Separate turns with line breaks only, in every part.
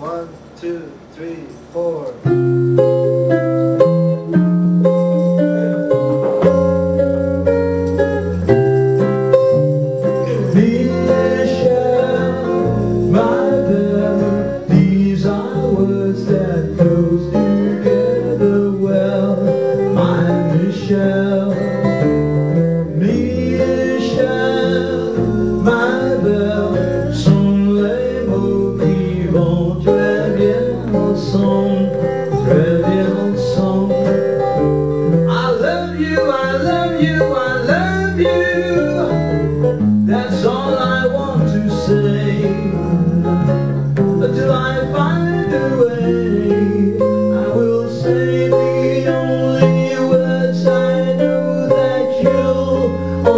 1, 2, 3, 4.
These are words that goes together well, my Michelle, Michelle, my belle, sont les mots qui vont très bien ensemble, très bien ensemble. I love you, I love you, I love you, that's all I want to say. Till I find a way, I will say the only words I know that you'll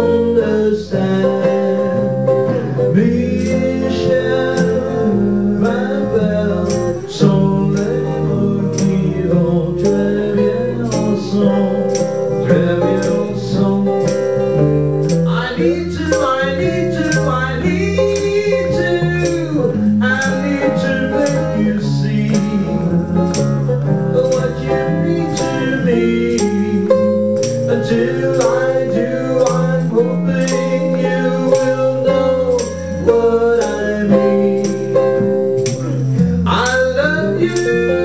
understand. Michelle, ma belle, sont les mots qui vont très bien ensemble, très bien ensemble. I need to, I need to, I need to, I need to make you see what you mean to me. Until I do, I'm hoping you will know what I mean. I love you.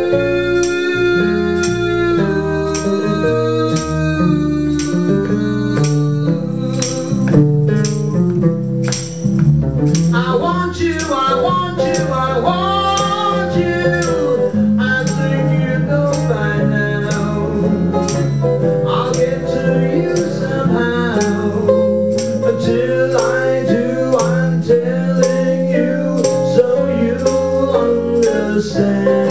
I want you, I want you, I want you. I think you know by now. I'll get to you somehow. Until I do, I'm telling you so you'll understand.